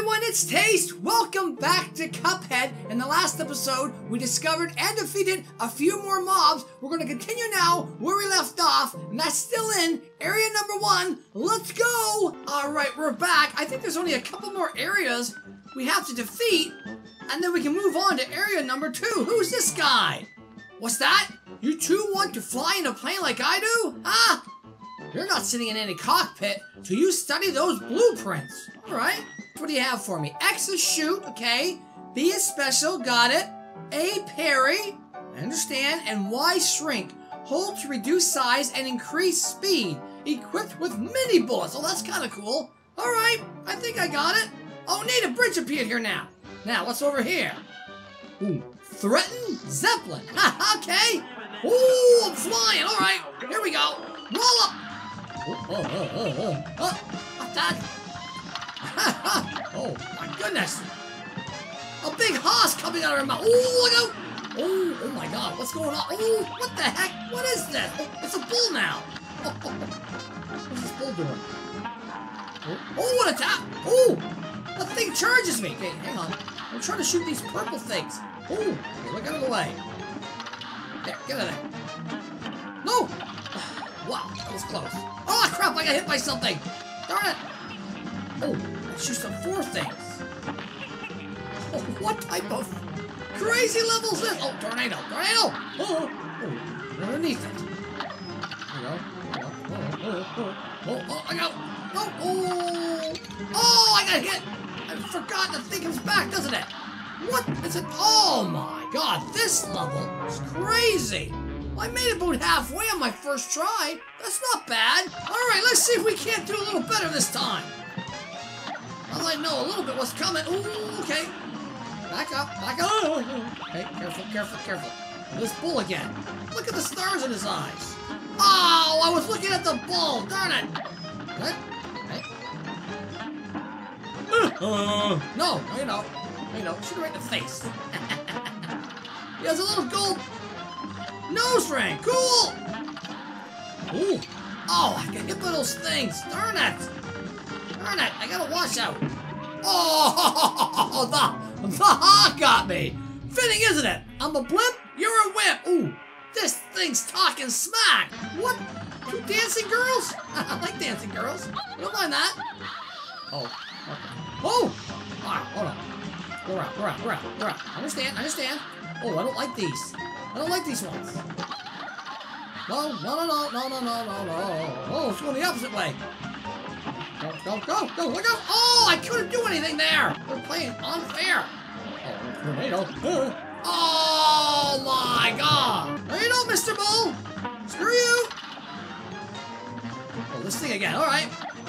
everyone, it's Taste! Welcome back to Cuphead. In the last episode, we discovered and defeated a few more mobs. We're going to continue now where we left off, and that's still in area number 1. Let's go! Alright, we're back. I think there's only a couple more areas we have to defeat, and then we can move on to area number 2. Who's this guy? What's that? You two want to fly in a plane like I do? Huh? You're not sitting in any cockpit, so you study those blueprints. Alright. What do you have for me? X is shoot, okay. B is special, got it. A, parry, I understand. And Y, shrink. Hold to reduce size and increase speed. Equipped with mini bullets. Oh, that's kind of cool. Alright, I think I got it. Oh, neat, a bridge appeared here now. Now, what's over here? Ooh, threaten Zeppelin. Ha, okay. Ooh, I'm flying. Alright, here we go. Roll up. What's that? Oh my goodness! A big hoss coming out of her mouth. Oh, look out! Oh my God! What's going on? Oh, what the heck? What is this? Oh, it's a bull now. What's this bull doing? Oh, what a tap! Oh, that thing charges me. Okay, hang on. I'm trying to shoot these purple things. Oh, okay, look out of the way. There, get out of there. No! Wow, that was close. Oh crap! I got hit by something. Darn it! Oh, let's shoot some 4 things. Oh, what type of crazy level is this? Oh, tornado, tornado! Oh, underneath it. There we go. Oh, I got. Oh, I got hit. I forgot the thing comes back, doesn't it? What is it? Oh my God, this level is crazy. I made it about halfway on my first try. That's not bad. All right, let's see if we can't do a little better this time. Well, I know a little bit what's coming. Ooh, okay. Back up, back up. Okay, careful, careful, careful. This bull again. Look at the stars in his eyes. Oh, I was looking at the bull. Darn it. What? Okay. No, you know. Shoot her right in the face. He has a little gold nose ring. Cool. Ooh. Oh, I got hit by those things. Darn it. Darn it, I gotta watch out. Oh, the hawk got me. Fitting, isn't it? I'm a blimp, you're a wimp. Ooh, this thing's talking smack. What? 2 dancing girls? I like dancing girls. You don't mind that? Oh, okay. Oh! Alright, hold on. We're out. Understand. Oh, I don't like these. I don't like these ones. No. Oh, it's going the opposite way. Go, look out! Oh, I couldn't do anything there! We're playing unfair! Oh, tornado. Oh my God! There you go, Mr. Bull! Screw you! Oh, this thing again, alright.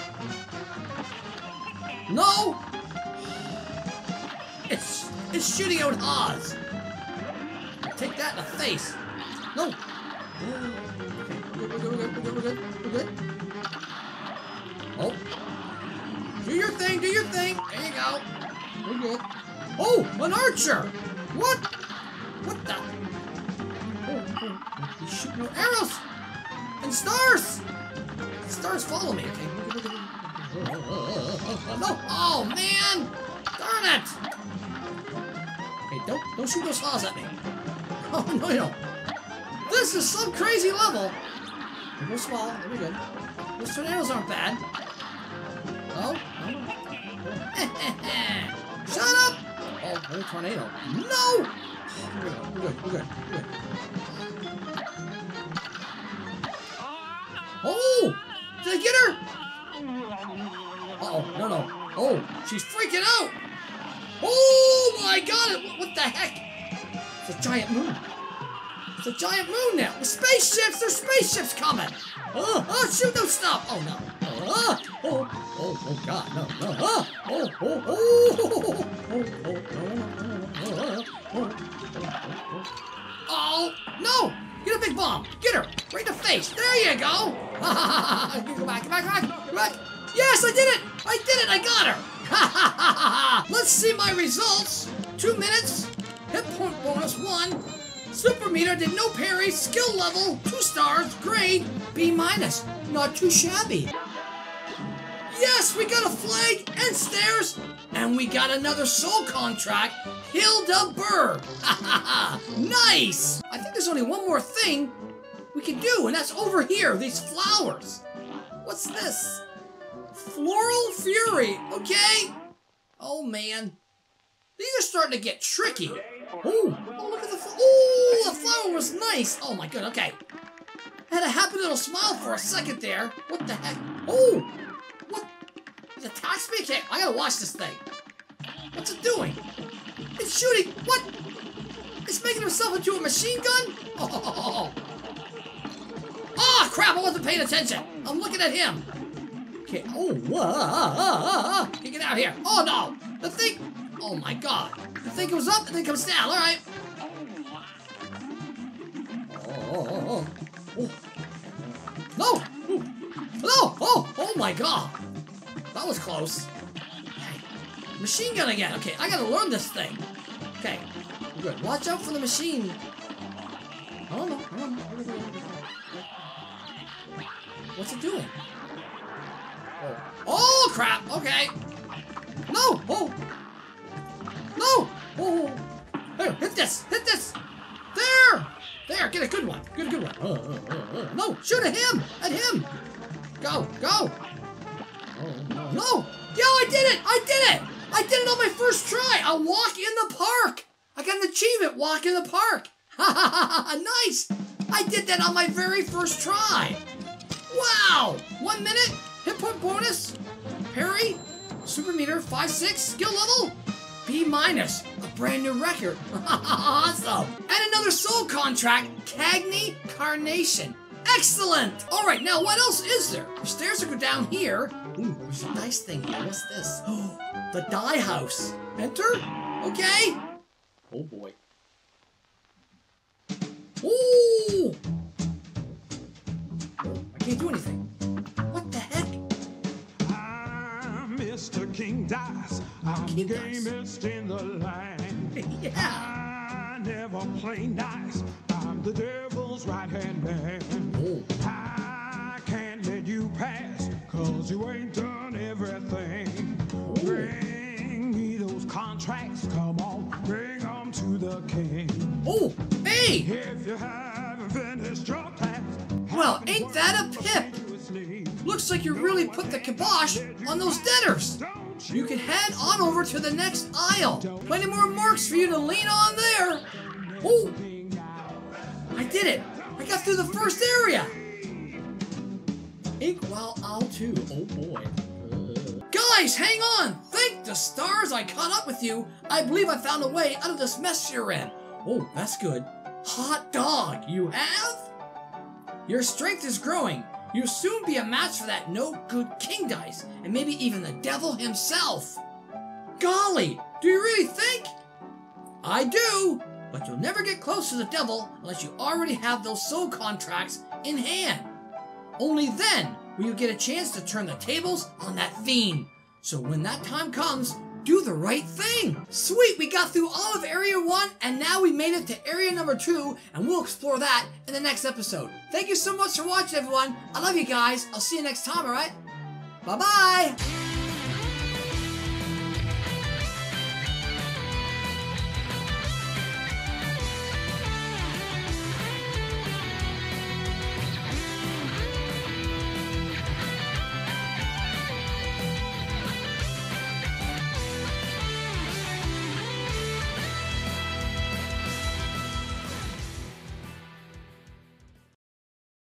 No! It's shooting out Oz. Take that in the face. No! We're good. Oh. Do your thing. There you go. We're good. Oh, an archer. What the? Oh, he's shooting arrows and stars. Stars follow me. Okay. No. Oh man. Darn it. Okay, don't shoot those saws at me. Oh no, you don't. This is some crazy level. Go small. There we go. Those tornadoes aren't bad. Oh. Shut up! Oh, another tornado. No! We're good. Oh! Did I get her? Uh-oh, no. Oh, she's freaking out! Oh my God! What the heck? It's a giant moon. It's a giant moon now. The spaceships! There's spaceships coming! Oh, shoot those stuff! Oh no. Oh God, no. Oh, no! Get a big bomb! Get her! Right in the face! There you go! Come back! Yes, I did it! I got her! Let's see my results! 2 minutes, hit point bonus 1, super meter did no parry, skill level 2 stars, grade B-. Not too shabby. Yes, we got a flag and stairs, and And we got another soul contract, Hilda Nice! I think there's only one more thing we can do, and that's over here, these flowers. What's this? Floral Fury, okay. Oh, man. These are starting to get tricky. Oh, look at the flower was nice. Oh, my God, okay. I had a happy little smile for a second there. What the heck? Oh, what? It attacks me? Okay, I gotta watch this thing. What's it doing? It's shooting. What? It's making itself into a machine gun? Oh, crap, I wasn't paying attention. I'm looking at him. Okay, get out of here. Oh, no. The thing, oh, my God. The thing goes up and then comes down. All right. Oh. No! No! Oh my God! That was close. Okay. Machine gun again. Okay, I gotta learn this thing. Okay, good. Watch out for the machine. Oh no! What's it doing? Oh crap! Okay. No! No! Here, hit this! Hit this! There! There, get a good one. Get a good one. No, shoot at him! At him! Go! Oh, no! Yo, I did it! I did it on my first try! A walk in the park! I got an achievement, walk in the park! Nice! I did that on my very first try! Wow! 1 minute, hit point bonus, parry, super meter, 5-6, skill level, B-, a brand new record. Awesome! And another soul contract, Cagney Carnation. Excellent! Alright, now what else is there? The stairs that go down here. Ooh, there's a nice thing here. What's this? Oh, the dye house. Enter? Okay. Oh boy. Ooh! Oh, I can't do anything. What the heck? I'm Mr. King Dice. I'm the gamest in the land. Yeah. I never play nice. I'm the devil's right-hand man. Oh. I can't let you pass, cause you ain't done everything. Oh. Bring me those contracts, come on, bring them to the king. Oh, hey! If you haven't finished your task, well, ain't that a pip? Looks like you really put the kibosh on those debtors. You can head on over to the next aisle. Plenty more marks for you to lean on there. Oh, I did it. I got through the first area. Inkwell Owl 2. Oh boy. Guys, hang on. Thank the stars I caught up with you. I believe I found a way out of this mess you're in. Oh, that's good. Hot dog, you have? Your strength is growing. You'll soon be a match for that no-good King Dice, and maybe even the devil himself. Golly, do you really think? I do, but you'll never get close to the devil unless you already have those soul contracts in hand. Only then will you get a chance to turn the tables on that fiend. So when that time comes, do the right thing. Sweet, we got through all of Area 1, and now we made it to Area number 2, and we'll explore that in the next episode. Thank you so much for watching, everyone. I love you guys. I'll see you next time, alright? Bye-bye!